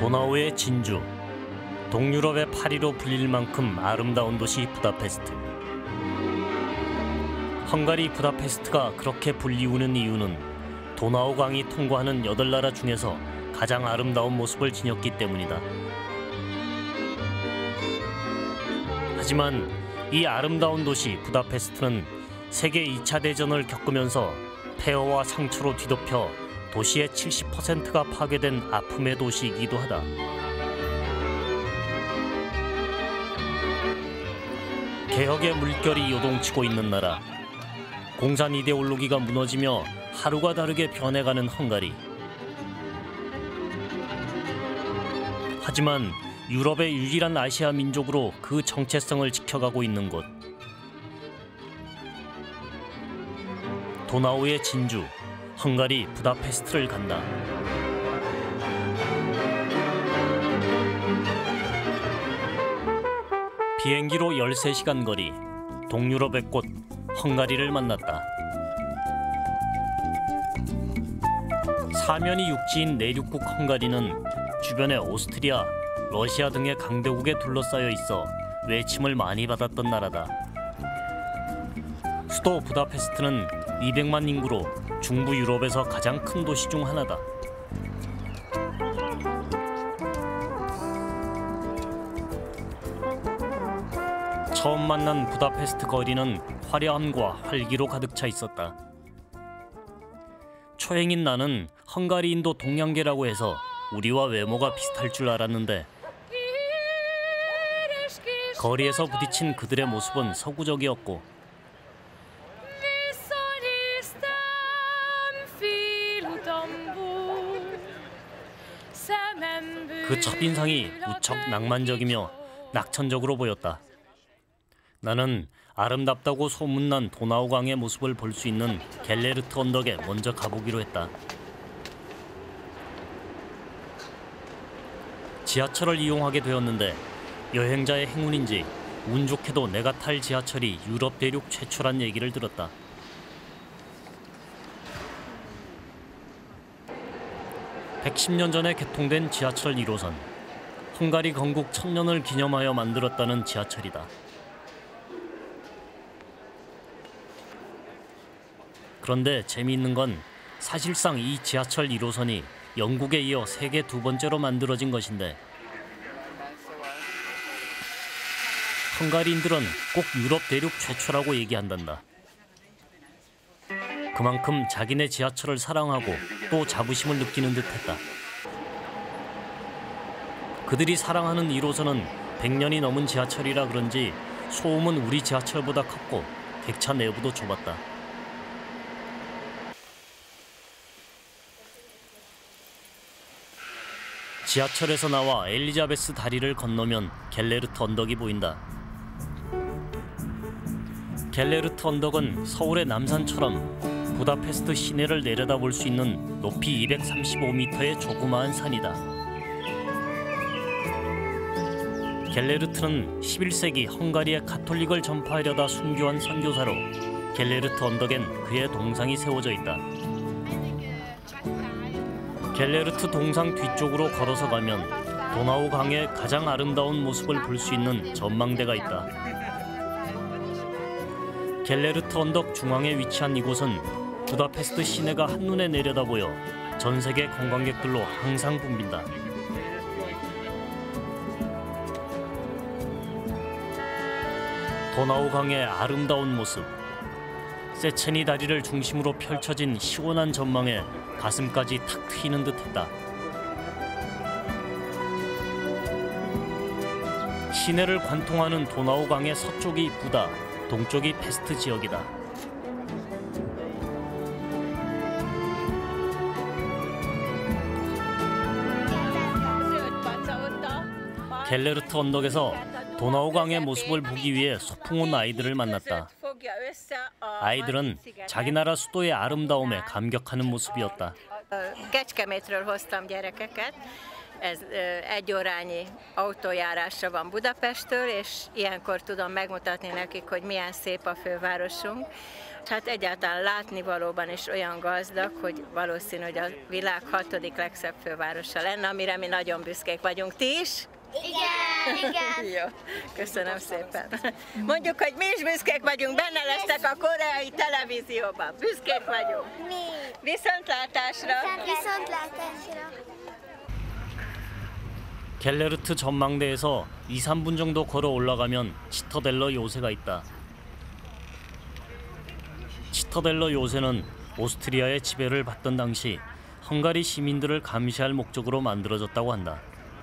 도나우의 진주, 동유럽의 파리로 불릴 만큼 아름다운 도시 부다페스트. 헝가리 부다페스트가 그렇게 불리우는 이유는 도나우 강이 통과하는 8나라 중에서 가장 아름다운 모습을 지녔기 때문이다. 하지만 이 아름다운 도시 부다페스트는 세계 2차 대전을 겪으면서 폐허와 상처로 뒤덮여 도시의 70%가 파괴된 아픔의 도시이기도 하다. 개혁의 물결이 요동치고 있는 나라, 공산 이데올로기가 무너지며 하루가 다르게 변해가는 헝가리. 하지만 유럽의 유일한 아시아 민족으로 그 정체성을 지켜가고 있는 곳. 도나우의 진주, 헝가리 부다페스트를 간다. 비행기로 13시간 거리, 동유럽의 꽃 헝가리를 만났다. 사면이 육지인 내륙국 헝가리는 주변에 오스트리아, 러시아 등의 강대국에 둘러싸여 있어 외침을 많이 받았던 나라다. 수도 부다페스트는 200만 인구로 중부 유럽에서 가장 큰 도시 중 하나다. 처음 만난 부다페스트 거리는 화려함과 활기로 가득 차 있었다. 초행인 나는 헝가리인도 동양계라고 해서 우리와 외모가 비슷할 줄 알았는데 거리에서 부딪힌 그들의 모습은 서구적이었고 그 첫인상이 무척 낭만적이며 낙천적으로 보였다. 나는 아름답다고 소문난 도나우강의 모습을 볼 수 있는 갤레르트 언덕에 먼저 가보기로 했다. 지하철을 이용하게 되었는데 여행자의 행운인지 운 좋게도 내가 탈 지하철이 유럽 대륙 최초란 얘기를 들었다. (110년) 전에 개통된 지하철 1호선. 헝가리 건국 1000년을 기념하여 만들었다는 지하철이다. 그런데 재미있는 건 사실상 이 지하철 1호선이 영국에 이어 세계 2번째로 만들어진 것인데 헝가리인들은 꼭 유럽 대륙 최초라고 얘기한단다. 그만큼 자기네 지하철을 사랑하고 또 자부심을 느끼는 듯했다. 그들이 사랑하는 1호선은 100년이 넘은 지하철이라 그런지 소음은 우리 지하철보다 컸고 객차 내부도 좁았다. 지하철에서 나와 엘리자베스 다리를 건너면 갤레르트 언덕이 보인다. 갤레르트 언덕은 서울의 남산처럼 부다페스트 시내를 내려다볼 수 있는 높이 235m의 조그마한 산이다. 갤레르트는 11세기 헝가리의 가톨릭을 전파하려다 순교한 선교사로 갤레르트 언덕엔 그의 동상이 세워져 있다. 갤레르트 동상 뒤쪽으로 걸어서 가면 도나우 강의 가장 아름다운 모습을 볼 수 있는 전망대가 있다. 갤레르트 언덕 중앙에 위치한 이곳은 부다페스트 시내가 한눈에 내려다보여 전 세계 관광객들로 항상 붐빈다. 도나우 강의 아름다운 모습. 세체니 다리를 중심으로 펼쳐진 시원한 전망에 가슴까지 탁 트이는 듯했다. 시내를 관통하는 도나우 강의 서쪽이 부다, 동쪽이 페스트 지역이다. 갤레르트 언덕에서 도나우 강의 모습을 보기 위해 소풍 온 아이들을 만났다. 아이들은 자기 나라 수도의 아름다움에 감격하는 모습이었다. Kecskemétről hoztam gyerekeket. Ez 1 órányi autójárásra van Budapesttől, és ilyenkor tudom megmutatni nekik, hogy milyen szép a fővárosunk. Hát egyáltalán látnivalóban is olyan gazdag, hogy valószínű, hogy a világ 6. legszebb fővárosa lenne, amire mi nagyon büszkék vagyunk. Ti is? Igen, igen. Jó, köszönöm szépen. Mondjuk, hogy mi is büszkék vagyunk, benne lesztek a koreai televízióban. Büszkék vagyunk. Mi? Viszontlátásra! Viszontlátásra. 갤레르트 전망대에서 2, 3분 정도 걸어 올라가면 치터델러 요새가 있다. 치터델러 요새는 오스트리아의 지배를 받던 당시 헝가리 시민들을 감시할 목적으로 만들어졌다고 한다.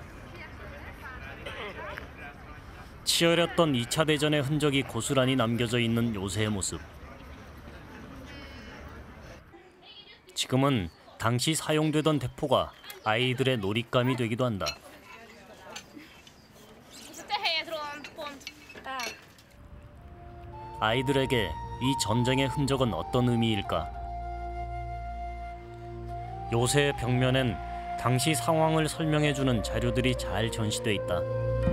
치열했던 2차 대전의 흔적이 고스란히 남겨져 있는 요새의 모습. 지금은 당시 사용되던 대포가 아이들의 놀잇감이 되기도 한다. 아이들에게 이 전쟁의 흔적은 어떤 의미일까? 요새의 벽면엔 당시 상황을 설명해주는 자료들이 잘 전시돼 있다.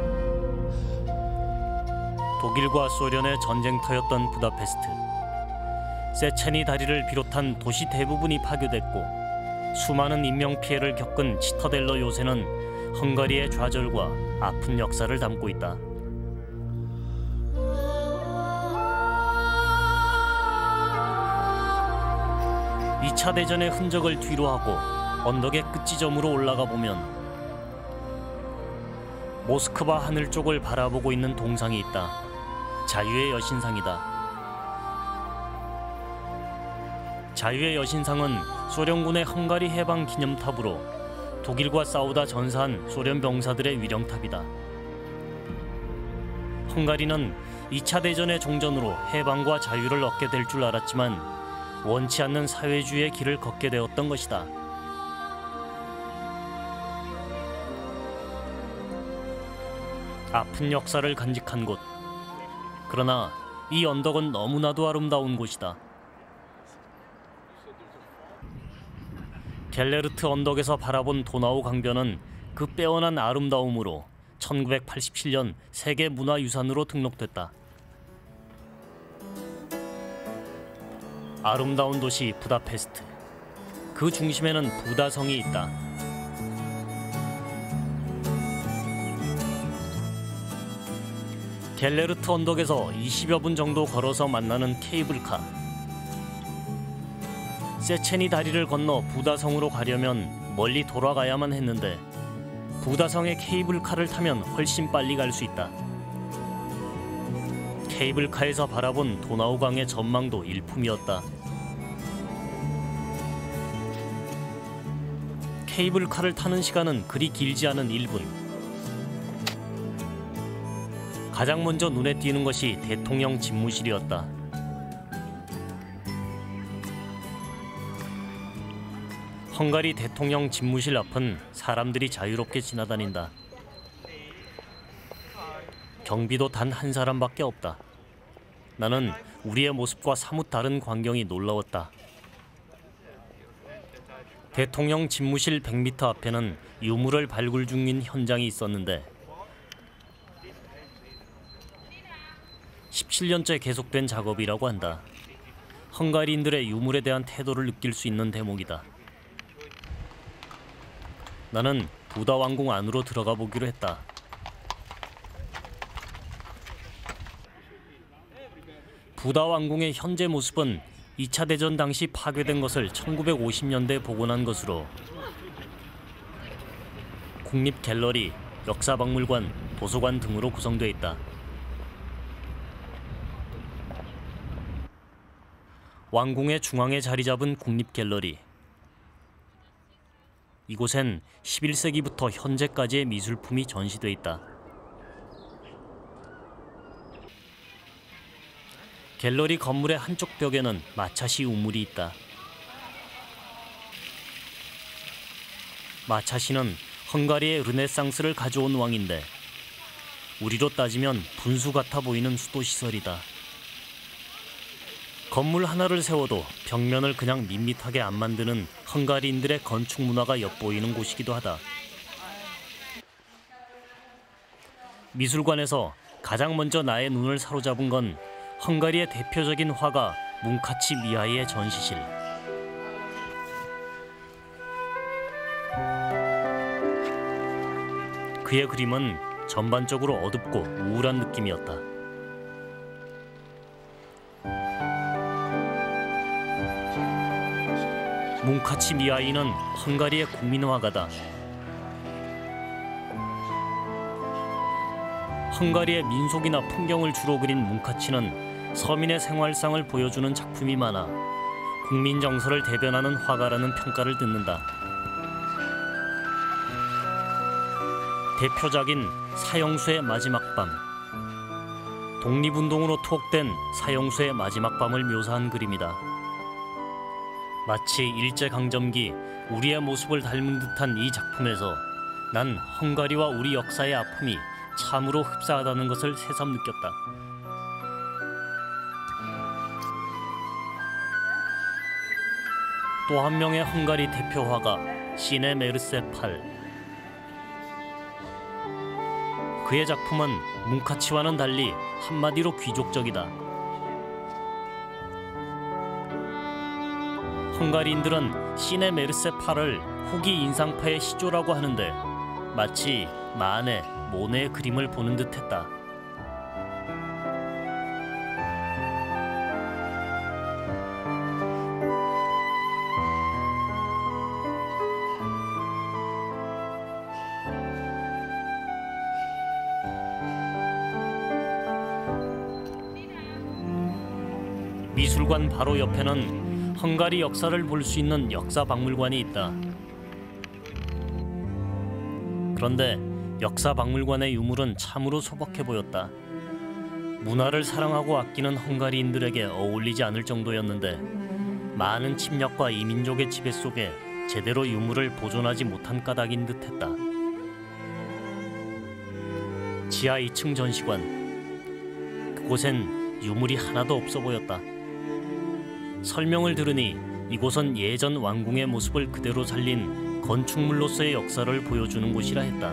독일과 소련의 전쟁터였던 부다페스트. 세체니 다리를 비롯한 도시 대부분이 파괴됐고 수많은 인명피해를 겪은 치터델러 요새는 헝가리의 좌절과 아픈 역사를 담고 있다. 2차 대전의 흔적을 뒤로하고 언덕의 끝지점으로 올라가 보면 모스크바 하늘 쪽을 바라보고 있는 동상이 있다. 자유의 여신상이다. 자유의 여신상은 소련군의 헝가리 해방 기념탑으로 독일과 싸우다 전사한 소련 병사들의 위령탑이다. 헝가리는 2차 대전의 종전으로 해방과 자유를 얻게 될 줄 알았지만 원치 않는 사회주의의 길을 걷게 되었던 것이다. 아픈 역사를 간직한 곳. 그러나 이 언덕은 너무나도 아름다운 곳이다. 갤레르트 언덕에서 바라본 도나우 강변은 그 빼어난 아름다움으로 1987년 세계문화유산으로 등록됐다. 아름다운 도시 부다페스트. 그 중심에는 부다성이 있다. 갤레르트 언덕에서 20여 분 정도 걸어서 만나는 케이블카. 세체니 다리를 건너 부다성으로 가려면 멀리 돌아가야만 했는데 부다성의 케이블카를 타면 훨씬 빨리 갈 수 있다. 케이블카에서 바라본 도나우강의 전망도 일품이었다. 케이블카를 타는 시간은 그리 길지 않은 1분. 가장 먼저 눈에 띄는 것이 대통령 집무실이었다. 헝가리 대통령 집무실 앞은 사람들이 자유롭게 지나다닌다. 경비도 단 한 사람밖에 없다. 나는 우리의 모습과 사뭇 다른 광경이 놀라웠다. 대통령 집무실 100m 앞에는 유물을 발굴 중인 현장이 있었는데 17년째 계속된 작업이라고 한다. 헝가리인들의 유물에 대한 태도를 느낄 수 있는 대목이다. 나는 부다 왕궁 안으로 들어가 보기로 했다. 부다 왕궁의 현재 모습은 2차 대전 당시 파괴된 것을 1950년대에 복원한 것으로 국립 갤러리, 역사박물관, 도서관 등으로 구성되어 있다. 왕궁의 중앙에 자리 잡은 국립 갤러리. 이곳엔 11세기부터 현재까지의 미술품이 전시돼 있다. 갤러리 건물의 한쪽 벽에는 마차시 우물이 있다. 마차시는 헝가리의 르네상스를 가져온 왕인데 우리로 따지면 분수 같아 보이는 수도시설이다. 건물 하나를 세워도 벽면을 그냥 밋밋하게 안 만드는 헝가리인들의 건축 문화가 엿보이는 곳이기도 하다. 미술관에서 가장 먼저 나의 눈을 사로잡은 건 헝가리의 대표적인 화가 뭉카치 미하이의 전시실. 그의 그림은 전반적으로 어둡고 우울한 느낌이었다. 뭉카치 미하이는 헝가리의 국민 화가다. 헝가리의 민속이나 풍경을 주로 그린 뭉카치는 서민의 생활상을 보여주는 작품이 많아 국민 정서를 대변하는 화가라는 평가를 듣는다. 대표작인 사형수의 마지막 밤. 독립운동으로 투옥된 사형수의 마지막 밤을 묘사한 그림이다. 마치 일제강점기 우리의 모습을 닮은 듯한 이 작품에서 난 헝가리와 우리 역사의 아픔이 참으로 흡사하다는 것을 새삼 느꼈다. 또 한 명의 헝가리 대표 화가 시네 메르세 팔. 그의 작품은 뭉카치와는 달리 한마디로 귀족적이다. 헝가리인들은 시네 메르세 팔을 후기 인상파의 시조라고 하는데 마치 마네, 모네의 그림을 보는 듯했다. 미술관 바로 옆에는 헝가리 역사를 볼 수 있는 역사박물관이 있다. 그런데 역사박물관의 유물은 참으로 소박해 보였다. 문화를 사랑하고 아끼는 헝가리인들에게 어울리지 않을 정도였는데 많은 침략과 이민족의 지배 속에 제대로 유물을 보존하지 못한 까닭인 듯했다. 지하 2층 전시관. 그곳엔 유물이 하나도 없어 보였다. 설명을 들으니 이곳은 예전 왕궁의 모습을 그대로 살린 건축물로서의 역사를 보여주는 곳이라 했다.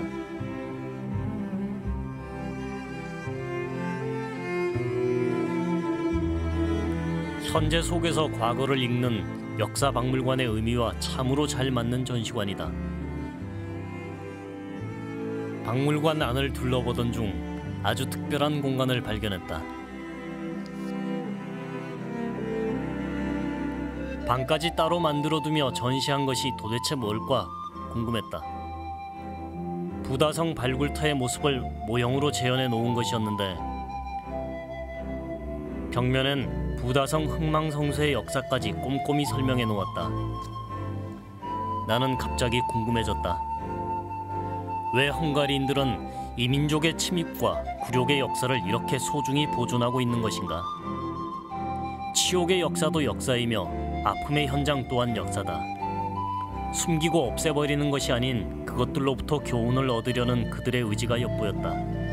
현재 속에서 과거를 읽는 역사박물관의 의미와 참으로 잘 맞는 전시관이다. 박물관 안을 둘러보던 중 아주 특별한 공간을 발견했다. 방까지 따로 만들어두며 전시한 것이 도대체 뭘까 궁금했다. 부다성 발굴터의 모습을 모형으로 재현해 놓은 것이었는데 벽면엔 부다성 흥망성쇠의 역사까지 꼼꼼히 설명해 놓았다. 나는 갑자기 궁금해졌다. 왜 헝가리인들은 이민족의 침입과 굴욕의 역사를 이렇게 소중히 보존하고 있는 것인가? 치욕의 역사도 역사이며 아픔의 현장 또한 역사다. 숨기고 없애버리는 것이 아닌 그것들로부터 교훈을 얻으려는 그들의 의지가 엿보였다.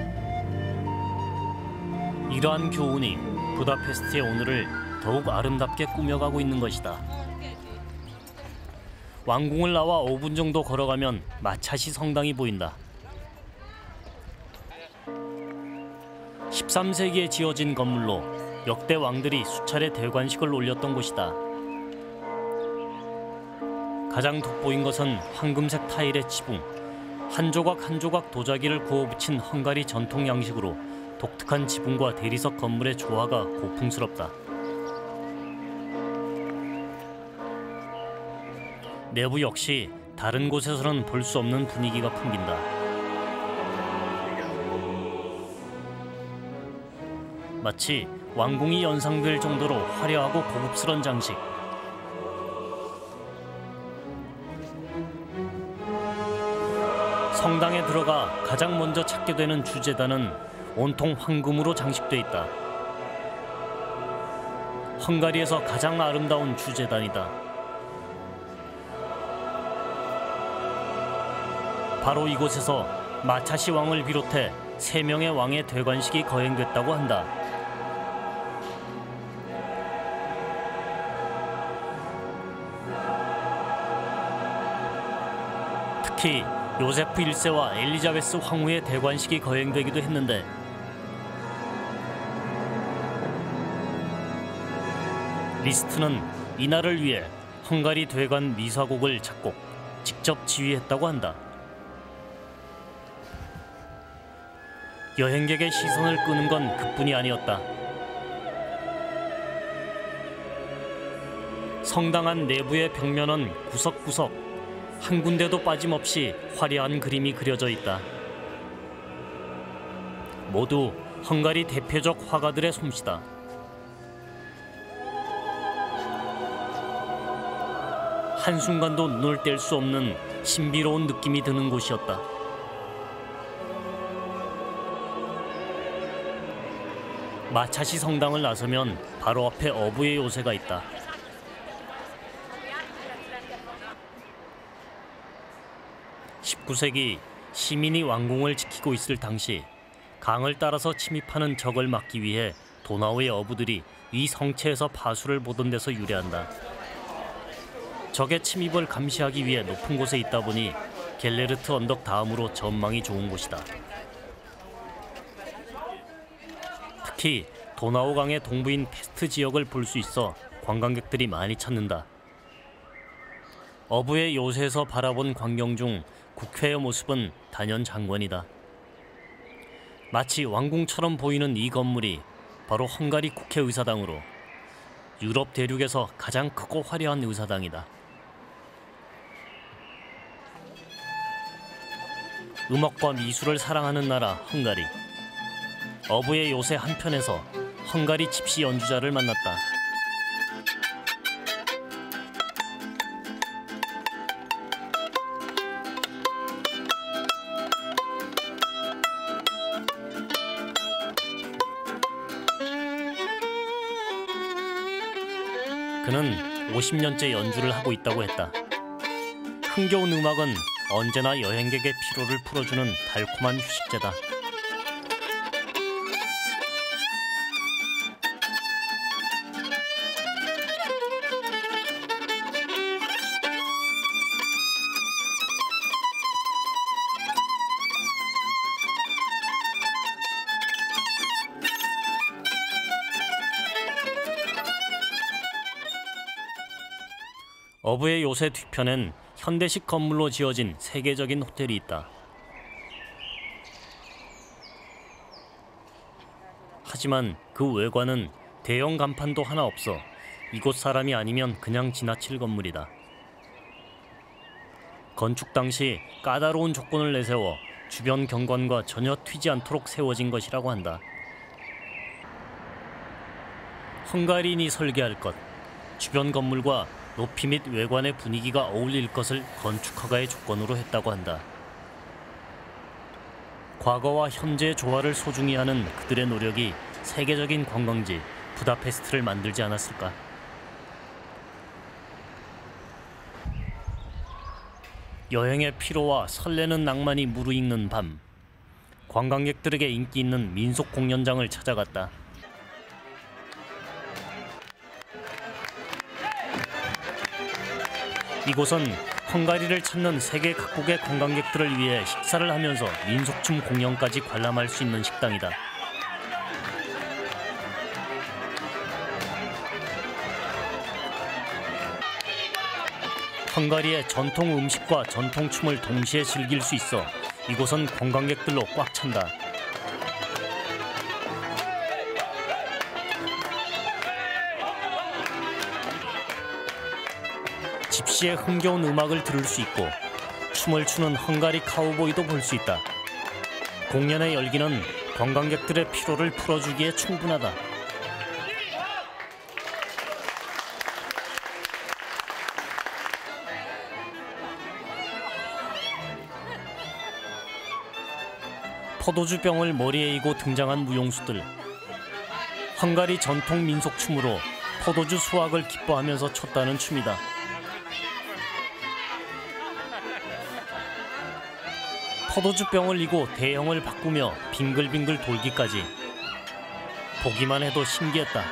이러한 교훈이 부다페스트의 오늘을 더욱 아름답게 꾸며가고 있는 것이다. 왕궁을 나와 5분 정도 걸어가면 마차시 성당이 보인다. 13세기에 지어진 건물로 역대 왕들이 수차례 대관식을 올렸던 곳이다. 가장 돋보인 것은 황금색 타일의 지붕, 한 조각 한 조각 도자기를 구워 붙인 헝가리 전통 양식으로 독특한 지붕과 대리석 건물의 조화가 고풍스럽다. 내부 역시 다른 곳에서는 볼 수 없는 분위기가 풍긴다. 마치 왕궁이 연상될 정도로 화려하고 고급스런 장식. 성당에 들어가 가장 먼저 찾게 되는 주제단은 온통 황금으로 장식돼 있다. 헝가리에서 가장 아름다운 주제단이다. 바로 이곳에서 마차시 왕을 비롯해 3명의 왕의 대관식이 거행됐다고 한다. 특히 요세프 1세와 엘리자베스 황후의 대관식이 거행되기도 했는데 리스트는 이날을 위해 헝가리 대관 미사곡을 작곡, 직접 지휘했다고 한다. 여행객의 시선을 끄는 건 그뿐이 아니었다. 성당 안 내부의 벽면은 구석구석 한 군데도 빠짐없이 화려한 그림이 그려져 있다. 모두 헝가리 대표적 화가들의 솜씨다. 한순간도 눈을 뗄 수 없는 신비로운 느낌이 드는 곳이었다. 마차시 성당을 나서면 바로 앞에 어부의 요새가 있다. (19세기) 시민이 왕궁을 지키고 있을 당시 강을 따라서 침입하는 적을 막기 위해 도나우의 어부들이 이 성체에서 파수를 보던 데서 유래한다. 적의 침입을 감시하기 위해 높은 곳에 있다 보니 갤레르트 언덕 다음으로 전망이 좋은 곳이다. 특히 도나우강의 동부인 페스트 지역을 볼 수 있어 관광객들이 많이 찾는다. 어부의 요새에서 바라본 광경 중 국회의 모습은 단연 장관이다. 마치 왕궁처럼 보이는 이 건물이 바로 헝가리 국회의사당으로 유럽 대륙에서 가장 크고 화려한 의사당이다. 음악과 미술을 사랑하는 나라 헝가리. 어부의 요새 한편에서 헝가리 집시 연주자를 만났다. 그는 50년째 연주를 하고 있다고 했다. 흥겨운 음악은 언제나 여행객의 피로를 풀어주는 달콤한 휴식제다. 어부의 요새 뒤편엔 현대식 건물로 지어진 세계적인 호텔이 있다. 하지만 그 외관은 대형 간판도 하나 없어 이곳 사람이 아니면 그냥 지나칠 건물이다. 건축 당시 까다로운 조건을 내세워 주변 경관과 전혀 튀지 않도록 세워진 것이라고 한다. 헝가리인이 설계할 것, 주변 건물과 높이 및 외관의 분위기가 어울릴 것을 건축허가의 조건으로 했다고 한다. 과거와 현재의 조화를 소중히 하는 그들의 노력이 세계적인 관광지 부다페스트를 만들지 않았을까? 여행의 피로와 설레는 낭만이 무르익는 밤, 관광객들에게 인기 있는 민속 공연장을 찾아갔다. 이곳은 헝가리를 찾는 세계 각국의 관광객들을 위해 식사를 하면서 민속춤 공연까지 관람할 수 있는 식당이다. 헝가리의 전통 음식과 전통 춤을 동시에 즐길 수 있어 이곳은 관광객들로 꽉 찬다. 집시의 흥겨운 음악을 들을 수 있고 춤을 추는 헝가리 카우보이도 볼 수 있다. 공연의 열기는 관광객들의 피로를 풀어주기에 충분하다. 포도주병을 머리에 이고 등장한 무용수들. 헝가리 전통 민속춤으로 포도주 수확을 기뻐하면서 췄다는 춤이다. 포도주병을 이고 대형을 바꾸며 빙글빙글 돌기까지 보기만 해도 신기했다.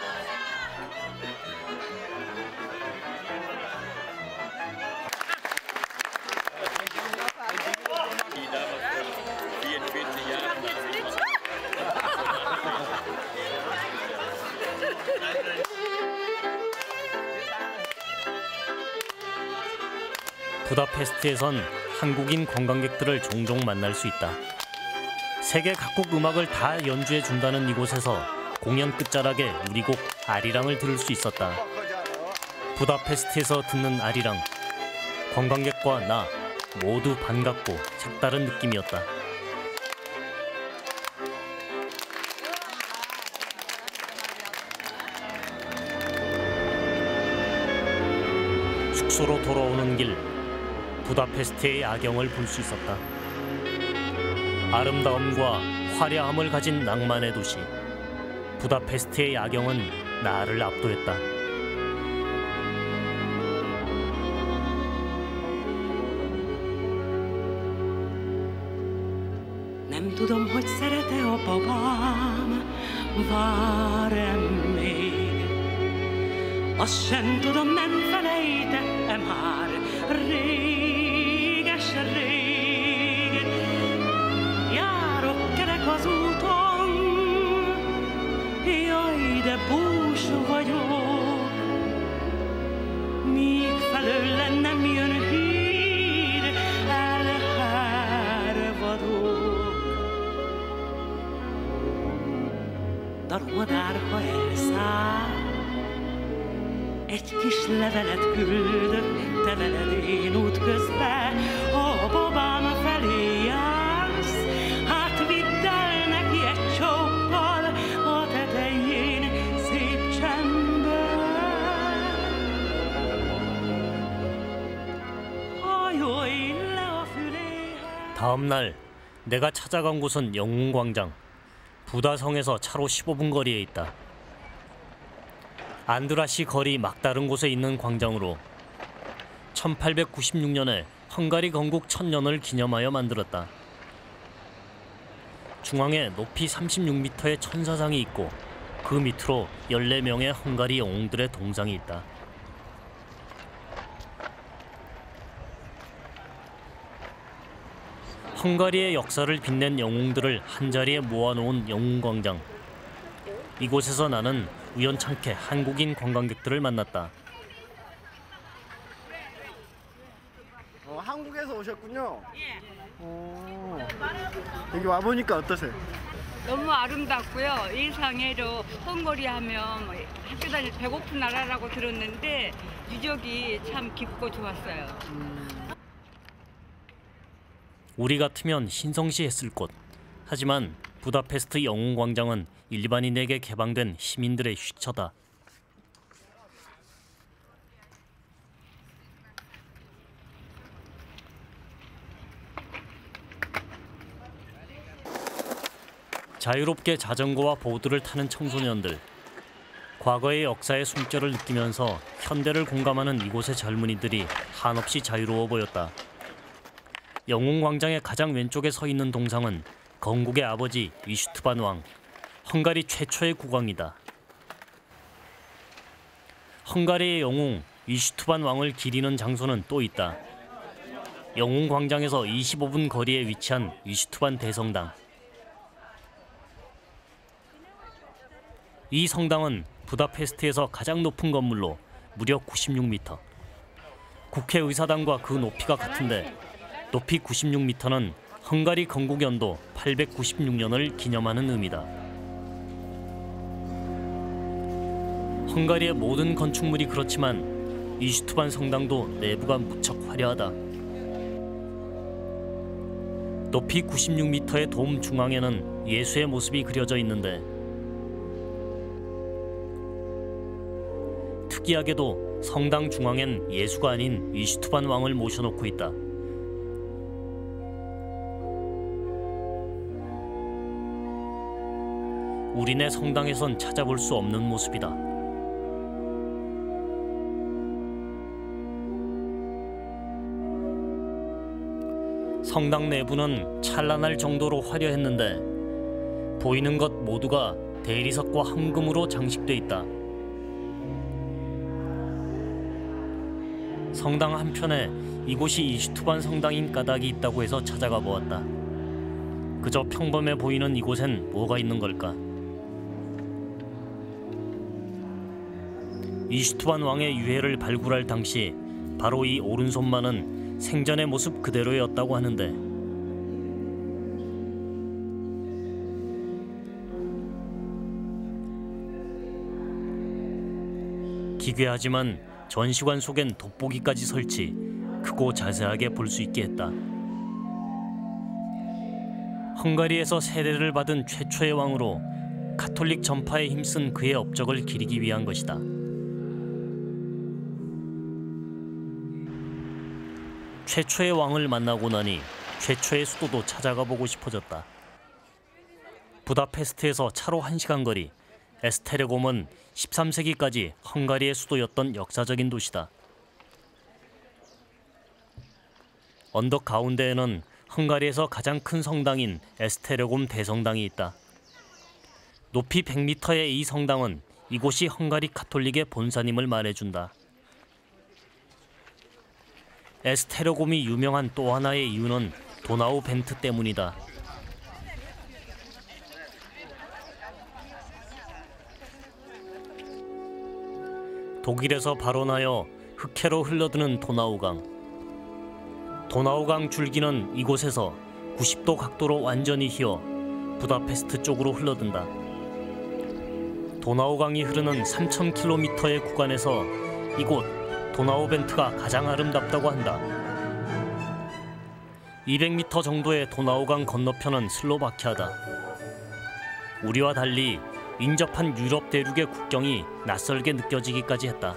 부다페스트에선 한국인 관광객들을 종종 만날 수 있다. 세계 각국 음악을 다 연주해 준다는 이곳에서 공연 끝자락에 우리 곡 아리랑을 들을 수 있었다. 부다페스트에서 듣는 아리랑, 관광객과 나 모두 반갑고 색다른 느낌이었다. 숙소로 돌아오는 길, 부다페스트의 야경을 볼 수 있었다. 아름다움과 화려함을 가진 낭만의 도시, 부다페스트의 야경은 나를 압도했다. Nem tudom, hogy szeret-e a babám, vár-e még. Azt sem tudom, nem felejtette már réges-rég. Járok kerek az úton, jaj, de bús vagyok. Míg felőle nem jön hír, elhárvadok. Darmadár, ha elszáll, egy kis levelet küldök, te veled én útközben, ha a babám felé jársz, hát vidd el neki egy csókkal a tetején szép csendben. Hajolj le a füléhez. 다음 날 내가 찾아간 곳은 영웅광장. 부다성에서 차로 15분 거리에 있다. 안드라시 거리 막다른 곳에 있는 광장으로 1896년에 헝가리 건국 1000년을 기념하여 만들었다. 중앙에 높이 36m의 천사상이 있고 그 밑으로 14명의 헝가리 영웅들의 동상이 있다. 헝가리의 역사를 빛낸 영웅들을 한자리에 모아놓은 영웅광장. 이곳에서 나는 우연찮게 한국인 관광객들을 만났다. 한국에서 오셨군요. 여기 와보니까 어떠세요? 너무 아름답고요. 일상에도 헝가리 하면 뭐 학교 다닐 배고픈 나라라고 들었는데 유적이 참 깊고 좋았어요. 우리 같으면 신성시했을 곳. 하지만 부다페스트 영웅광장은 일반인에게 개방된 시민들의 휴식처다. 자유롭게 자전거와 보드를 타는 청소년들. 과거의 역사의 숨결을 느끼면서 현대를 공감하는 이곳의 젊은이들이 한없이 자유로워 보였다. 영웅광장의 가장 왼쪽에 서 있는 동상은 건국의 아버지 이슈트반 왕, 헝가리 최초의 국왕이다. 헝가리의 영웅 이슈트반 왕을 기리는 장소는 또 있다. 영웅광장에서 25분 거리에 위치한 이슈트반 대성당. 이 성당은 부다페스트에서 가장 높은 건물로 무려 96m. 국회의사당과 그 높이가 같은데 높이 96m는 헝가리 건국 연도 896년을 기념하는 의미다. 헝가리의 모든 건축물이 그렇지만 이슈트반 성당도 내부가 무척 화려하다. 높이 96m의 돔 중앙에는 예수의 모습이 그려져 있는데 특이하게도 성당 중앙엔 예수가 아닌 이슈트반 왕을 모셔놓고 있다. 우리네 성당에선 찾아볼 수 없는 모습이다. 성당 내부는 찬란할 정도로 화려했는데 보이는 것 모두가 대리석과 황금으로 장식돼 있다. 성당 한편에 이곳이 이슈트반 성당인 까닭이 있다고 해서 찾아가 보았다. 그저 평범해 보이는 이곳엔 뭐가 있는 걸까? 이슈트반 왕의 유해를 발굴할 당시 바로 이 오른손만은 생전의 모습 그대로였다고 하는데 기괴하지만 전시관 속엔 돋보기까지 설치, 크고 자세하게 볼 수 있게 했다. 헝가리에서 세례를 받은 최초의 왕으로 가톨릭 전파에 힘쓴 그의 업적을 기리기 위한 것이다. 최초의 왕을 만나고 나니 최초의 수도도 찾아가 보고 싶어졌다. 부다페스트에서 차로 1시간 거리, 에스테레곰은 13세기까지 헝가리의 수도였던 역사적인 도시다. 언덕 가운데에는 헝가리에서 가장 큰 성당인 에스테레곰 대성당이 있다. 높이 100m의 이 성당은 이곳이 헝가리 가톨릭의 본사님을 말해준다. 에스테레곰이 유명한 또 하나의 이유는 도나우 벤트 때문이다. 독일에서 발원하여 흑해로 흘러드는 도나우강. 도나우강 줄기는 이곳에서 90도 각도로 완전히 휘어 부다페스트 쪽으로 흘러든다. 도나우강이 흐르는 3,000km의 구간에서 이곳 도나우벤트가 가장 아름답다고 한다. 200m 정도의 도나우강 건너편은 슬로바키아다. 우리와 달리 인접한 유럽 대륙의 국경이 낯설게 느껴지기까지 했다.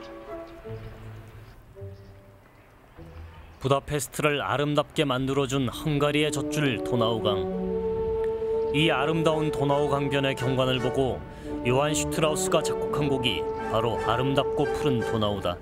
부다페스트를 아름답게 만들어준 헝가리의 젖줄 도나우강. 이 아름다운 도나우 강변의 경관을 보고 요한 슈트라우스가 작곡한 곡이 바로 아름답고 푸른 도나우다.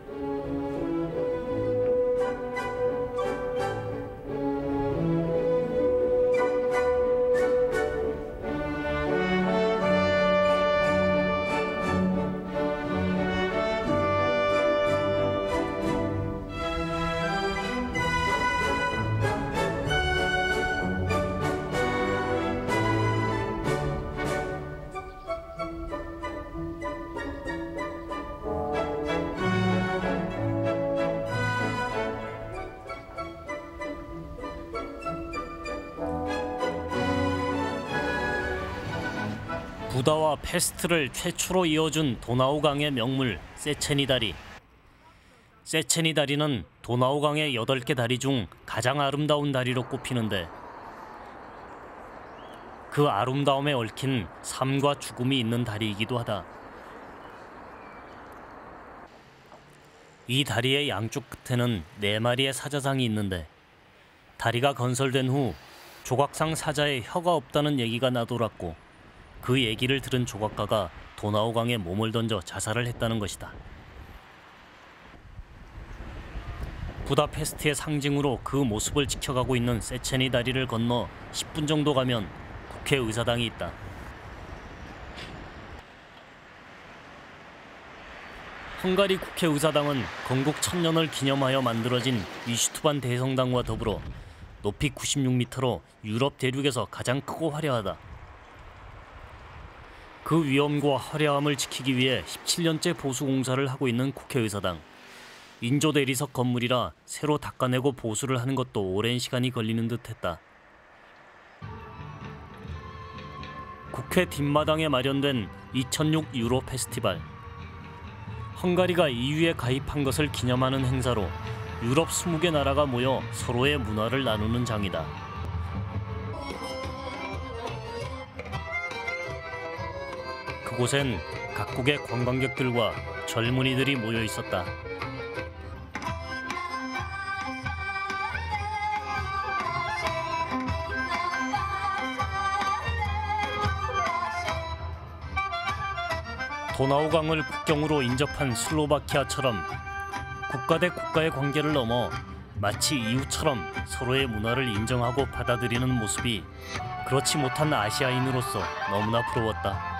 부다와 페스트를 최초로 이어준 도나우강의 명물 세체니 다리. 세체니 다리는 도나우강의 8개 다리 중 가장 아름다운 다리로 꼽히는데 그 아름다움에 얽힌 삶과 죽음이 있는 다리이기도 하다. 이 다리의 양쪽 끝에는 4마리의 사자상이 있는데 다리가 건설된 후 조각상 사자의 혀가 없다는 얘기가 나돌았고 그 얘기를 들은 조각가가 도나우강에 몸을 던져 자살을 했다는 것이다. 부다페스트의 상징으로 그 모습을 지켜가고 있는 세체니 다리를 건너 10분 정도 가면 국회의사당이 있다. 헝가리 국회의사당은 건국 1000년을 기념하여 만들어진 위슈트반 대성당과 더불어 높이 96m로 유럽 대륙에서 가장 크고 화려하다. 그 위엄과 화려함을 지키기 위해 17년째 보수 공사를 하고 있는 국회의사당. 인조 대리석 건물이라 새로 닦아내고 보수를 하는 것도 오랜 시간이 걸리는 듯했다. 국회 뒷마당에 마련된 2006 유로 페스티벌. 헝가리가 EU에 가입한 것을 기념하는 행사로 유럽 20개 나라가 모여 서로의 문화를 나누는 장이다. 그곳엔 각국의 관광객들과 젊은이들이 모여 있었다. 도나우강을 국경으로 인접한 슬로바키아처럼 국가 대 국가의 관계를 넘어 마치 이웃처럼 서로의 문화를 인정하고 받아들이는 모습이 그렇지 못한 아시아인으로서 너무나 부러웠다.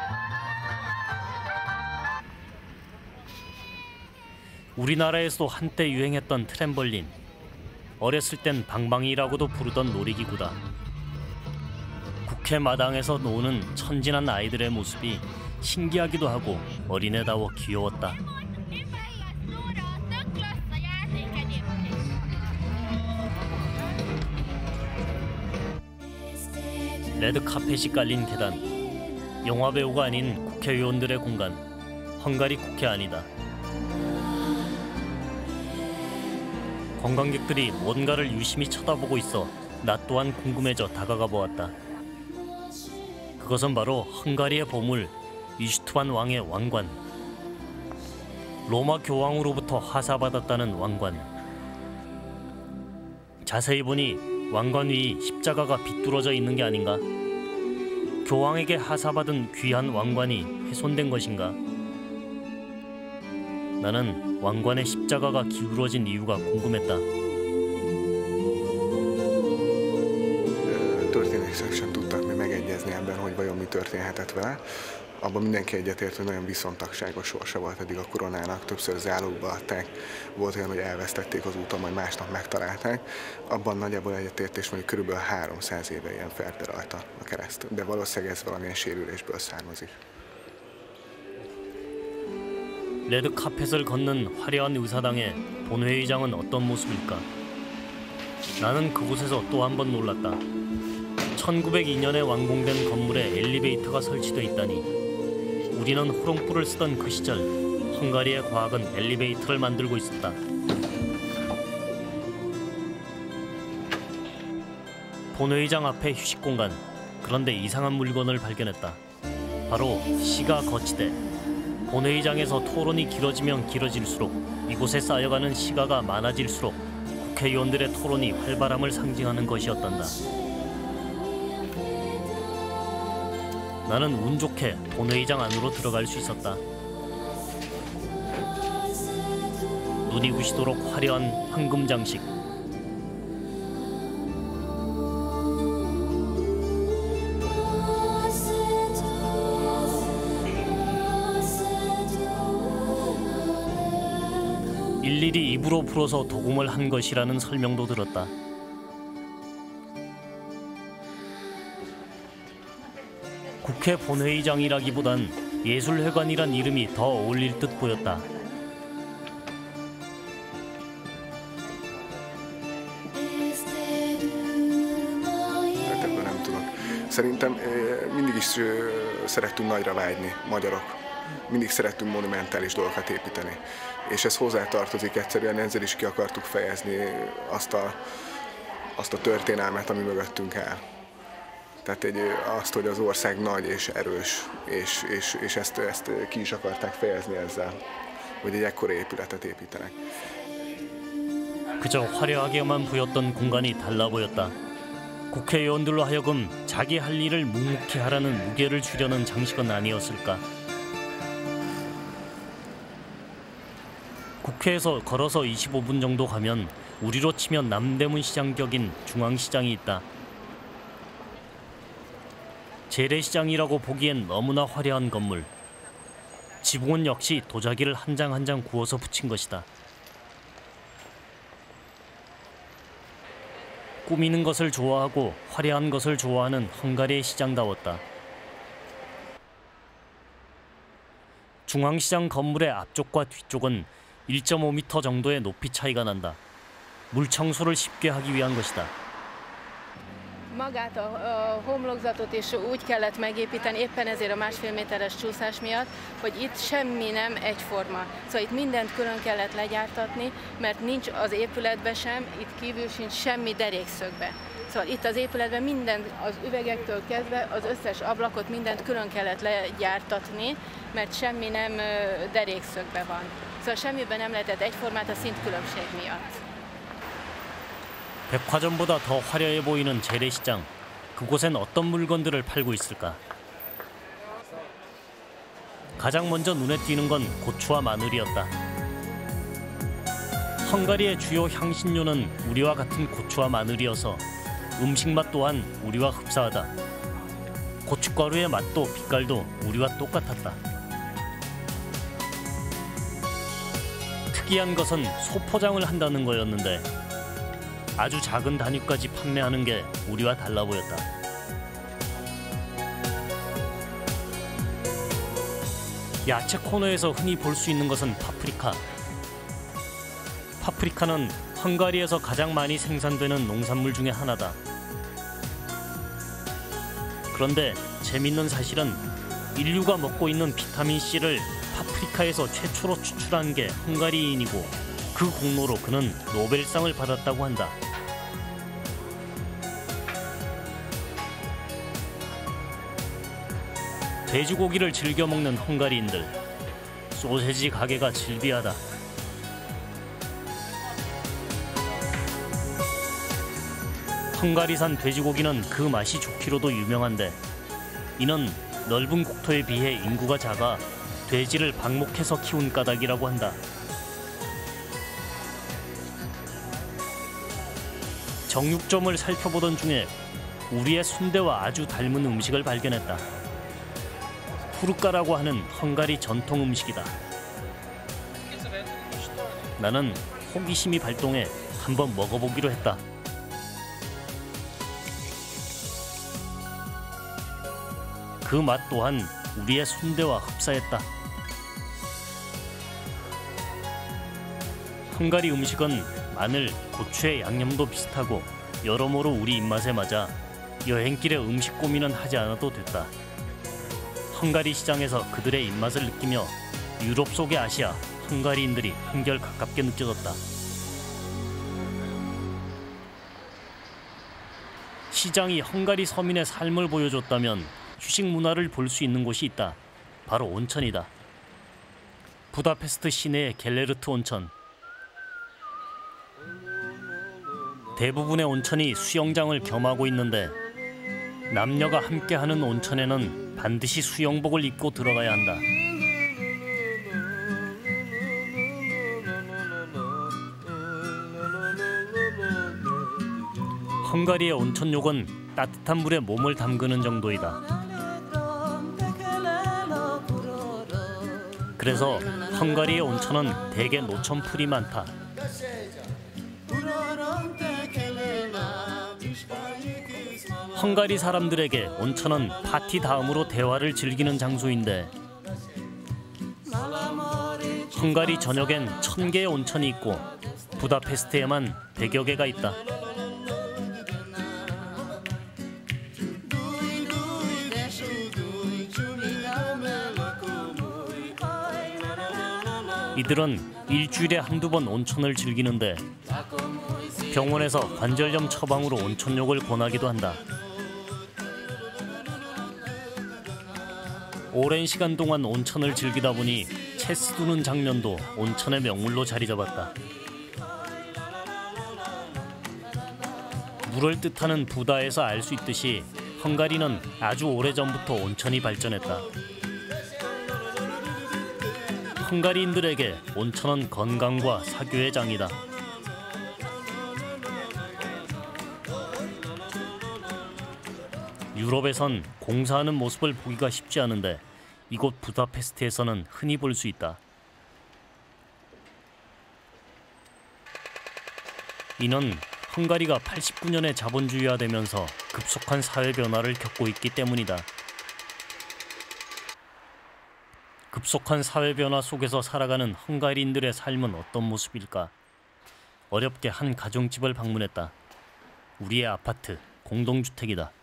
우리나라에서도 한때 유행했던 트램벌린. 어렸을 땐 방방이라고도 부르던 놀이기구다. 국회 마당에서 노는 천진한 아이들의 모습이 신기하기도 하고 어린애다워 귀여웠다. 레드 카펫이 깔린 계단, 영화 배우가 아닌 국회의원들의 공간, 헝가리 국회 아니다. 관광객들이 뭔가를 유심히 쳐다보고 있어 나 또한 궁금해져 다가가 보았다. 그것은 바로 헝가리의 보물 이슈트반 왕의 왕관. 로마 교황으로부터 하사받았다는 왕관. 자세히 보니 왕관 위 십자가가 비뚤어져 있는 게 아닌가? 교황에게 하사받은 귀한 왕관이 훼손된 것인가? 나는 왕관의 십자가가 기울어진 이유가 궁금했다. Történészek sem tudtak mi megegyezni ebben, hogy vajon mi történhetett vele. Abban mindenki egyetért, hogy nagyon viszontagságos sorsa volt eddig a koronának, többször zálogba adták, volt olyan, hogy elvesztették az úton, majd másnap megtalálták. Abban nagyjából egyetértés van, hogy körülbelül 300 éve ilyen ferde rajta a kereszt, de valószínűleg ez valamilyen sérülésből származik. 레드 카펫을 걷는 화려한 의사당의 본회의장은 어떤 모습일까? 나는 그곳에서 또 한 번 놀랐다. 1902년에 완공된 건물에 엘리베이터가 설치돼 있다니. 우리는 호롱불을 쓰던 그 시절 헝가리의 과학은 엘리베이터를 만들고 있었다. 본회의장 앞에 휴식 공간. 그런데 이상한 물건을 발견했다. 바로 시가 거치대. 본회의장에서 토론이 길어지면 길어질수록 이곳에 쌓여가는 시가가 많아질수록 국회의원들의 토론이 활발함을 상징하는 것이었단다. 나는 운 좋게 본회의장 안으로 들어갈 수 있었다. 눈이 부시도록 화려한 황금 장식. 일일이 입으로 풀어서 도금을 한 것이라는 설명도 들었다. 국회 본회의장이라기보단 예술회관이란 이름이 더 어울릴 듯 보였다. Hát ebből nem tudok. Szerintem mindig is szerettünk nagyra vágyni, magyarok. Mindig szerettünk monumentális dolgokat építeni. És ez hozzátartozik egyszerűen, ezzel is ki akartuk fejezni azt a történelmet, ami mögöttünk áll. Tehát azt, hogy az ország nagy és erős, és ezt ki is akarták fejezni ezzel, hogy egy ekkora épületet építenek. 그저 화려하게만 보였던 공간이 달라 보였다. 국회의원들로 하여금 자기 할 일을 묵묵히 하라는 무게를 주려는 장식은 아니었을까. 국회에서 걸어서 25분 정도 가면 우리로 치면 남대문 시장 격인 중앙시장이 있다. 재래시장이라고 보기엔 너무나 화려한 건물. 지붕은 역시 도자기를 한 장 한 장 구워서 붙인 것이다. 꾸미는 것을 좋아하고 화려한 것을 좋아하는 헝가리의 시장다웠다. 중앙시장 건물의 앞쪽과 뒤쪽은 1.5m 정도의 높이 차이가 난다. 물 청소를 쉽게 하기 위한 것이다. Magát a homlokzatot is úgy kellett megépíteni, éppen ezért a 1,5 méteres csúszás miatt, hogy itt semmi nem egyforma. Szóval itt mindent külön kellett legyártatni, mert nincs az épületben sem, itt kívül sincs semmi derékszögbe. Szóval itt az épületben minden, az üvegektől kezdve az összes ablakot, mindent külön kellett legyártatni, mert semmi nem derékszögbe van. Szóval semmiben nem lehetett egyformát a szintkülönbség miatt. 백화점보다 더 화려해 보이는 재래시장. 그곳엔 어떤 물건들을 팔고 있을까? 가장 먼저 눈에 띄는 건 고추와 마늘이었다. 헝가리의 주요 향신료는 우리와 같은 고추와 마늘이어서 음식 맛 또한 우리와 흡사하다. 고춧가루의 맛도 빛깔도 우리와 똑같았다. 특이한 것은 소포장을 한다는 거였는데 아주 작은 단위까지 판매하는 게 우리와 달라 보였다. 야채 코너에서 흔히 볼 수 있는 것은 파프리카. 파프리카는 헝가리에서 가장 많이 생산되는 농산물 중에 하나다. 그런데 재밌는 사실은 인류가 먹고 있는 비타민C를 파프리카에서 최초로 추출한 게 헝가리인이고 그 공로로 그는 노벨상을 받았다고 한다. 돼지고기를 즐겨 먹는 헝가리인들. 소세지 가게가 즐비하다. 헝가리산 돼지고기는 그 맛이 좋기로도 유명한데 이는 넓은 국토에 비해 인구가 작아 돼지를 방목해서 키운 까닭이라고 한다. 정육점을 살펴보던 중에 우리의 순대와 아주 닮은 음식을 발견했다. 후르까라고 하는 헝가리 전통 음식이다. 나는 호기심이 발동해 한번 먹어보기로 했다. 그 맛 또한 우리의 순대와 흡사했다. 헝가리 음식은 마늘, 고추의 양념도 비슷하고 여러모로 우리 입맛에 맞아 여행길에 음식 고민은 하지 않아도 됐다. 헝가리 시장에서 그들의 입맛을 느끼며 유럽 속의 아시아, 헝가리인들이 한결 가깝게 느껴졌다. 시장이 헝가리 서민의 삶을 보여줬다면 휴식 문화를 볼 수 있는 곳이 있다. 바로 온천이다. 부다페스트 시내의 갤레르트 온천. 대부분의 온천이 수영장을 겸하고 있는데 남녀가 함께하는 온천에는 반드시 수영복을 입고 들어가야 한다. 헝가리의 온천욕은 따뜻한 물에 몸을 담그는 정도이다. 그래서 헝가리의 온천은 대개 노천풀이 많다. 헝가리 사람들에게 온천은 파티 다음으로 대화를 즐기는 장소인데 헝가리 전역엔 1000개의 온천이 있고 부다페스트에만 100여 개가 있다. 이들은 일주일에 한두 번 온천을 즐기는데 병원에서 관절염 처방으로 온천욕을 권하기도 한다. 오랜 시간 동안 온천을 즐기다 보니 체스 두는 장면도 온천의 명물로 자리 잡았다. 물을 뜻하는 부다에서 알 수 있듯이 헝가리는 아주 오래전부터 온천이 발전했다. 헝가리인들에게 온천은 건강과 사교의 장이다. 유럽에선 공사하는 모습을 보기가 쉽지 않은데 이곳 부다페스트에서는 흔히 볼 수 있다. 이는 헝가리가 89년에 자본주의화되면서 급속한 사회 변화를 겪고 있기 때문이다. 급속한 사회 변화 속에서 살아가는 헝가리인들의 삶은 어떤 모습일까? 어렵게 한 가정집을 방문했다. 우리의 아파트, 공동주택이다.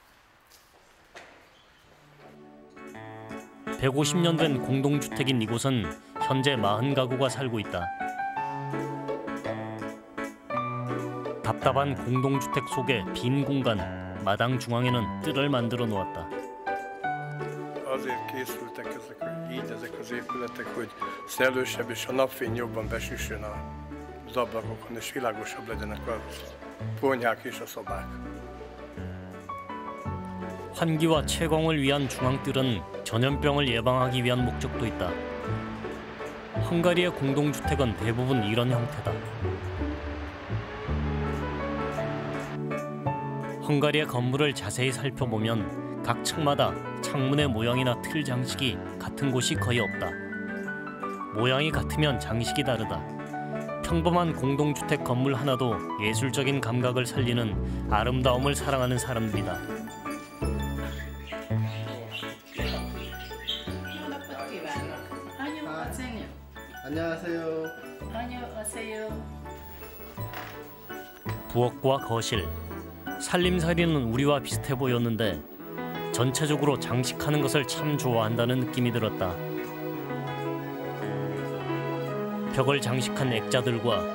150년 된 공동주택인 이곳은 현재 40가구가 살고 있다. 답답한 공동주택 속의 빈 공간, 마당 중앙에는 뜰을 만들어 놓았다. Azért készültek így ezek az épületek, hogy szellősebb és a napfény jobban besüssön az ablakokon, és világosabb legyenek a konyhák és a szobák. 환기와 채광을 위한 중앙뜰은 전염병을 예방하기 위한 목적도 있다. 헝가리의 공동주택은 대부분 이런 형태다. 헝가리의 건물을 자세히 살펴보면 각 층마다 창문의 모양이나 틀 장식이 같은 곳이 거의 없다. 모양이 같으면 장식이 다르다. 평범한 공동주택 건물 하나도 예술적인 감각을 살리는 아름다움을 사랑하는 사람들이다. 안녕하세요. 부엌과 거실, 살림살이는 우리와 비슷해 보였는데 전체적으로 장식하는 것을 참 좋아한다는 느낌이 들었다. 벽을 장식한 액자들과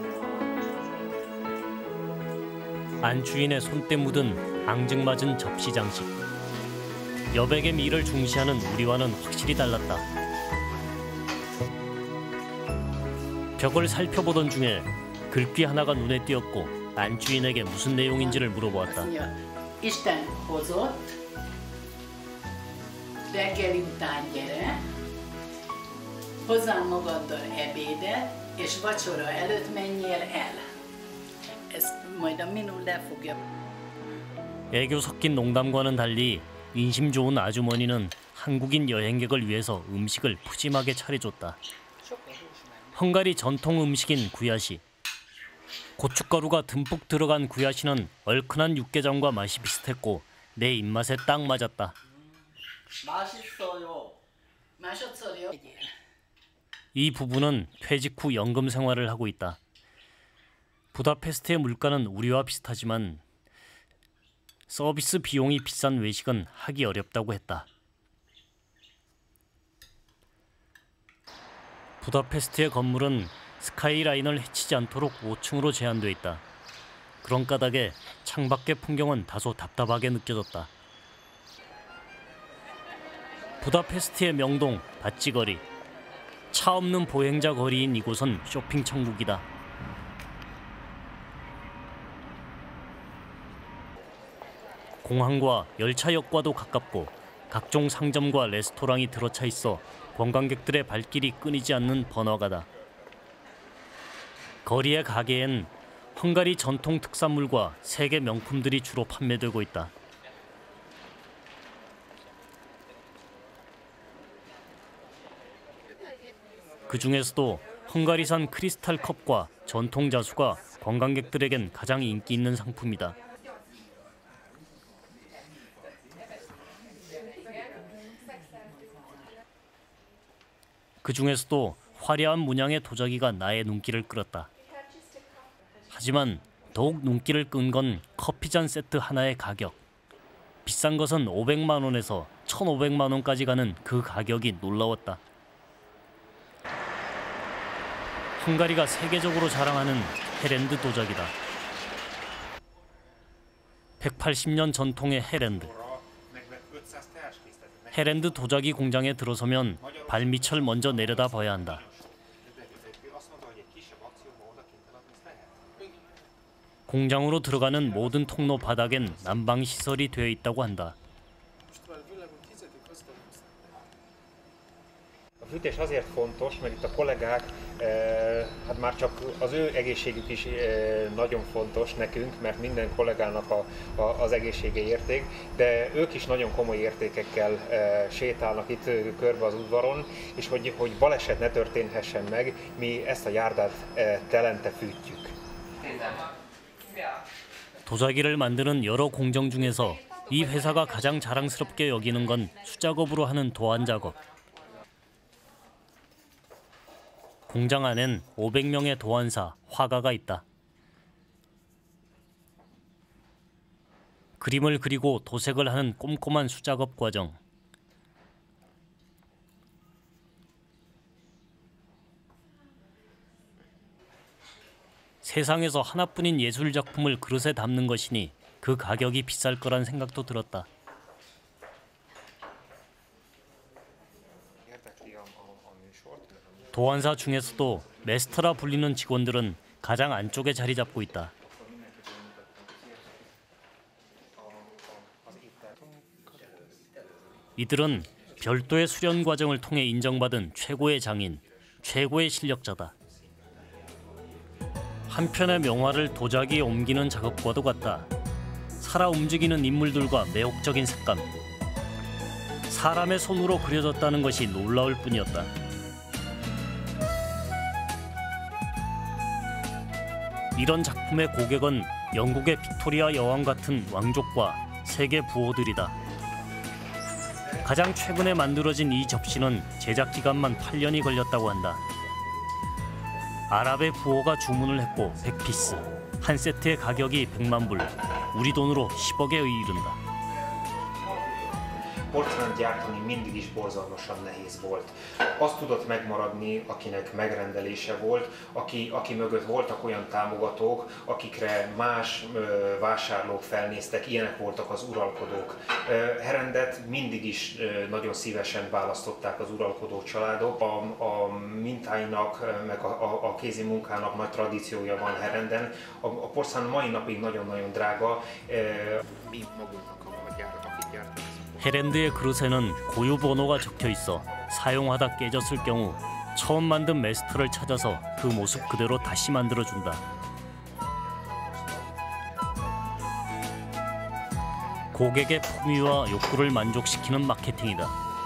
안주인의 손때 묻은 앙증맞은 접시 장식. 여백의 미를 중시하는 우리와는 확실히 달랐다. 벽을 살펴보던 중에 글귀 하나가 눈에 띄었고 안주인에게 무슨 내용인지를 물어보았다. Isten hozott, reggeli után gyere, hozzám magaddal ebédet, és vacsora előtt menjél el. Ezt majd a Minul le fogja. 애교 섞인 농담과는 달리 인심 좋은 아주머니는 한국인 여행객을 위해서 음식을 푸짐하게 차려줬다. 헝가리 전통 음식인 구야시. 고춧가루가 듬뿍 들어간 구야시는 얼큰한 육개장과 맛이 비슷했고 내 입맛에 딱 맞았다. 맛있어요. 마셨어요. 이 부부는 퇴직 후 연금 생활을 하고 있다. 부다페스트의 물가는 우리와 비슷하지만 서비스 비용이 비싼 외식은 하기 어렵다고 했다. 부다페스트의 건물은 스카이라인을 해치지 않도록 5층으로 제한돼 있다. 그런 까닭에 창밖의 풍경은 다소 답답하게 느껴졌다. 부다페스트의 명동 바찌거리. 차 없는 보행자 거리인 이곳은 쇼핑 천국이다. 공항과 열차역과도 가깝고 각종 상점과 레스토랑이 들어차 있어 관광객들의 발길이 끊이지 않는 번화가다. 거리의 가게엔 헝가리 전통 특산물과 세계 명품들이 주로 판매되고 있다. 그 중에서도 헝가리산 크리스탈 컵과 전통 자수가 관광객들에겐 가장 인기 있는 상품이다. 그 중에서도 화려한 문양의 도자기가 나의 눈길을 끌었다. 하지만 더욱 눈길을 끈 건 커피잔 세트 하나의 가격. 비싼 것은 500만 원에서 1,500만 원까지 가는 그 가격이 놀라웠다. 헝가리가 세계적으로 자랑하는 헤랜드 도자기다. 180년 전통의 헤랜드. 헤랜드 도자기 공장에 들어서면 발밑을 먼저 내려다봐야 한다. 공장으로 들어가는 모든 통로 바닥엔 난방 시설이 되어 있다고 한다. A fűtés azért fontos, mert itt a kollégák, hát már csak az ő egészségük is nagyon fontos nekünk, mert minden kollégának az egészsége érték, de ők is nagyon komoly értékekkel sétálnak itt körbe az udvaron, és hogy baleset ne történhessen meg, mi ezt a járdát telente fűtjük. 도자기를 만드는 여러 공정 중에서 이 회사가 가장 자랑스럽게 여기는 건 수작업으로 하는 도안 작업. 공장 안엔 500명의 도안사, 화가가 있다. 그림을 그리고 도색을 하는 꼼꼼한 수작업 과정. 세상에서 하나뿐인 예술 작품을 그릇에 담는 것이니 그 가격이 비쌀 거란 생각도 들었다. 도안사 중에서도 메스터라 불리는 직원들은 가장 안쪽에 자리 잡고 있다. 이들은 별도의 수련 과정을 통해 인정받은 최고의 장인, 최고의 실력자다. 한 편의 명화를 도자기에 옮기는 작업과도 같다. 살아 움직이는 인물들과 매혹적인 색감. 사람의 손으로 그려졌다는 것이 놀라울 뿐이었다. 이런 작품의 고객은 영국의 빅토리아 여왕 같은 왕족과 세계 부호들이다. 가장 최근에 만들어진 이 접시는 제작 기간만 8년이 걸렸다고 한다. 아랍의 부호가 주문을 했고 100피스, 한 세트의 가격이 100만 불, 우리 돈으로 10억에 이른다. porcelánt gyártani mindig is borzalmasan nehéz volt. Az tudott megmaradni, akinek megrendelése volt, aki mögött voltak olyan támogatók, akikre más vásárlók felnéztek, ilyenek voltak az uralkodók. Herendet mindig is nagyon szívesen választották az uralkodó családok. A mintáinak, meg a kézi munkának nagy tradíciója van Herenden. A porcelán mai napig nagyon-nagyon drága. Mi magunknak akik gyártanak. 헤렌드의 그릇에는 고유 번호가 적혀 있어 사용하다 깨졌을 경우 처음 만든 메스터를 찾아서 그 모습 그대로 다시 만들어준다. 고객의 품위와 욕구를 만족시키는 마케팅이다.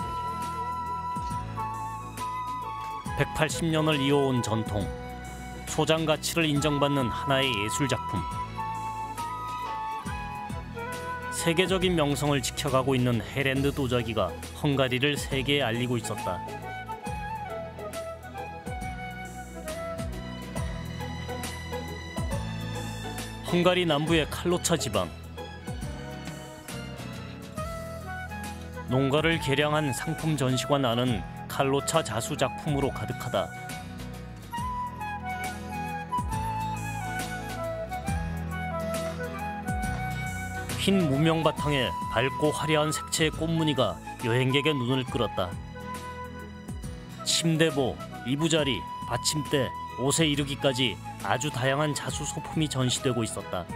180년을 이어온 전통, 소장 가치를 인정받는 하나의 예술 작품. 세계적인 명성을 지켜가고 있는 헤렌드 도자기가 헝가리를 세계에 알리고 있었다. 헝가리 남부의 칼로차 지방. 농가를 개량한 상품 전시관 안은 칼로차 자수 작품으로 가득하다. 흰 무명 바탕에 밝고 화려한 색채의 꽃무늬가 여행객의 눈을 끌었다. 침대보, 이부자리, 받침대, 옷에 이르기까지 아주 다양한 자수 소품이 전시되고 있었다.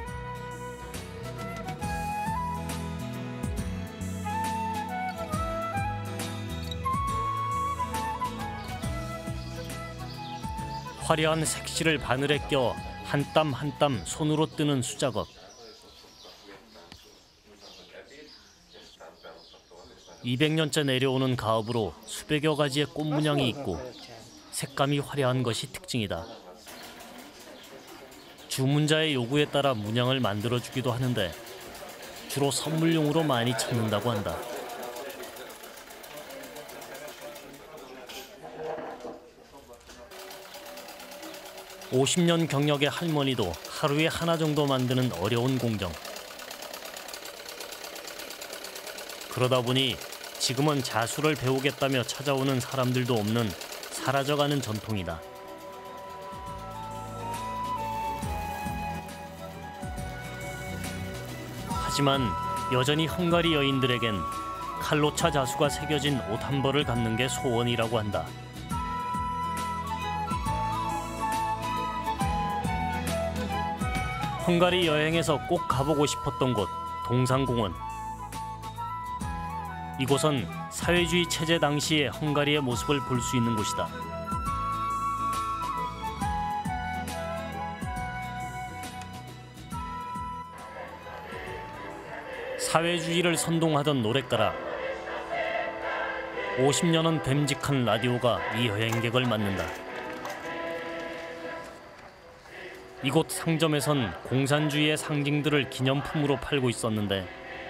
화려한 색실을 바늘에 껴 한 땀 한 땀 손으로 뜨는 수작업. 200년째 내려오는 가업으로 수백여 가지의 꽃 문양이 있고 색감이 화려한 것이 특징이다. 주문자의 요구에 따라 문양을 만들어주기도 하는데 주로 선물용으로 많이 찾는다고 한다. (50년) 경력의 할머니도 하루에 하나 정도 만드는 어려운 공정. 그러다 보니 지금은 자수를 배우겠다며 찾아오는 사람들도 없는 사라져가는 전통이다. 하지만 여전히 헝가리 여인들에겐 칼로차 자수가 새겨진 옷 한 벌을 갖는 게 소원이라고 한다. 헝가리 여행에서 꼭 가보고 싶었던 곳, 동상공원. 이곳은 사회주의 체제 당시의 헝가리의 모습을 볼 수 있는 곳이다. 사회주의를 선동하던 노랫가락. 50년은 됨직한 라디오가 이 여행객을 만난다. 이곳 상점에선 공산주의의 상징들을 기념품으로 팔고 있었는데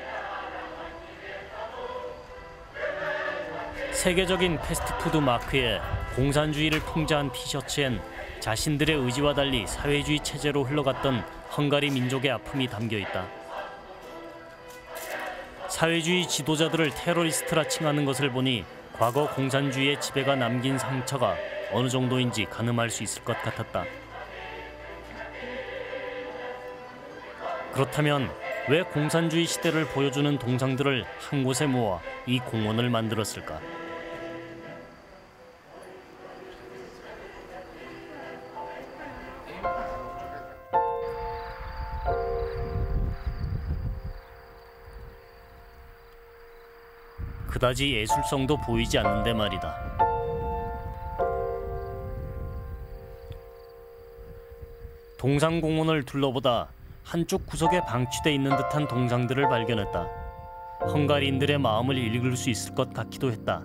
세계적인 패스트푸드 마크에 공산주의를 풍자한 티셔츠엔 자신들의 의지와 달리 사회주의 체제로 흘러갔던 헝가리 민족의 아픔이 담겨 있다. 사회주의 지도자들을 테러리스트라 칭하는 것을 보니 과거 공산주의의 지배가 남긴 상처가 어느 정도인지 가늠할 수 있을 것 같았다. 그렇다면 왜 공산주의 시대를 보여주는 동상들을 한 곳에 모아 이 공원을 만들었을까? 그다지 예술성도 보이지 않는데 말이다. 동상공원을 둘러보다 한쪽 구석에 방치돼 있는 듯한 동상들을 발견했다. 헝가리인들의 마음을 읽을 수 있을 것 같기도 했다.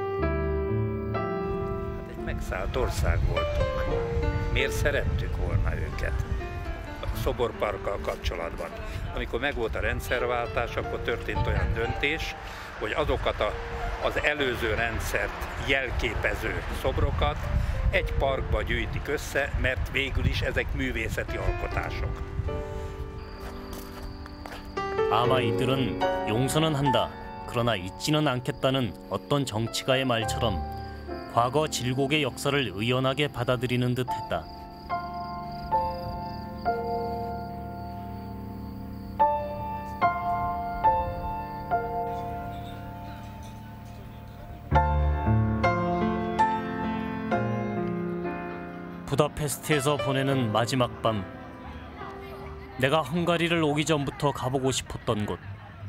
Egy megszállt ország voltunk. Miért szerettük volna őket? A szoborparkkal kapcsolatban. Amikor megvolt a rendszerváltás, akkor történt olyan döntés, hogy azokat az előző rendszert jelképező szobrokat egy parkba gyűjtik össze, mert végül is ezek művészeti alkotások. 아마 이들은 용서는 한다. 그러나 잊지는 않겠다는 어떤 정치가의 말처럼 과거 질곡의 역사를 의연하게 받아들이는 듯했다. 부다페스트에서 보내는 마지막 밤, 내가 헝가리를 오기 전부터 가보고 싶었던 곳.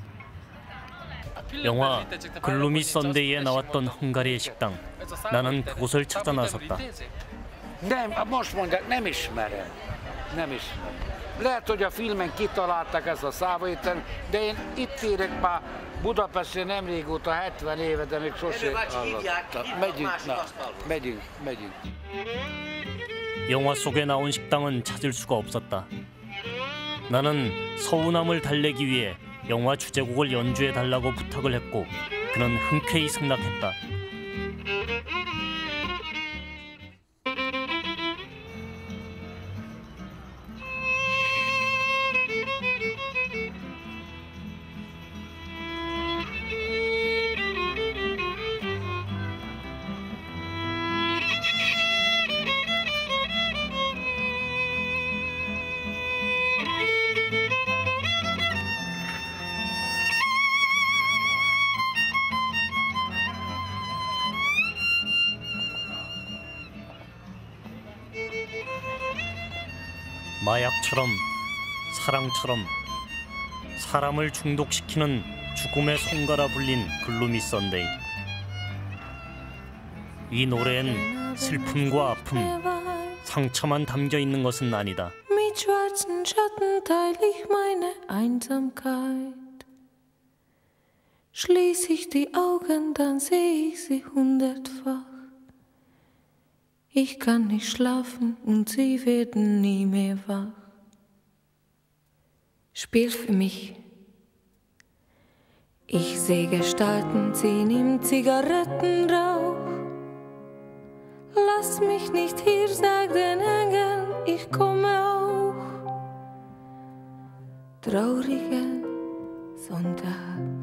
영화 글루미 썬데이에 나왔던 헝가리의 식당. 나는 그곳을 찾아 나섰다. Most mondják, nem ismerem. Nem ismerem. Lehet, hogy a filmen kitalálták ezt a szávait, de én itt érek már Budapesten nem régóta, 70 éve, de még sosem hallottam. Megyünk. 영화 속에 나온 식당은 찾을 수가 없었다. 나는 서운함을 달래기 위해 영화 주제곡을 연주해 달라고 부탁을 했고 그는 흔쾌히 승낙했다. 마약처럼, 사랑처럼 사람을 중독시키는 죽음의 손가라 불린 글루미 썬데이. 이 노래엔 슬픔과 아픔, 상처만 담겨 있는 것은 아니다. Mit schwarzen Schatten teile ich meine Einsamkeit. Schließ ich die Augen, dann sehe ich sie 100-fach. Ich kann nicht schlafen und sie werden nie mehr wach. Spiel für mich. Ich sehe Gestalten ziehen im Zigarettenrauch. Lass mich nicht hier, sag den Engeln, ich komme auch. Trauriger Sonntag.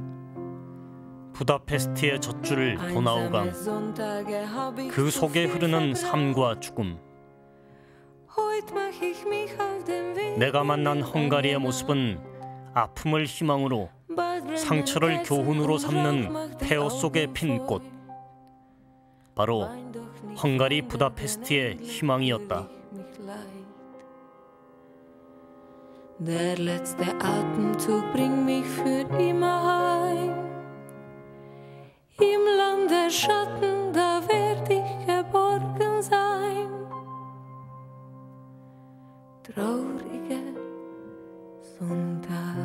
부다페스트의 젖줄 도나우강, 그 속에 흐르는 삶과 죽음. 내가 만난 헝가리의 모습은 아픔을 희망으로, 상처를 교훈으로 삼는 폐허 속에 핀 꽃. 바로 헝가리 부다페스트의 희망이었다. Der letzte Atemzug bringt mich für immer heim. Im Land der Schatten, da werd ich geborgen sein. Trauriger Sonntag.